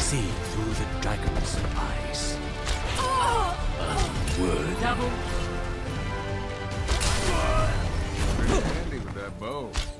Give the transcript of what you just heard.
see through the dragon's eyes. Word. Double. Pretty handy with that bow.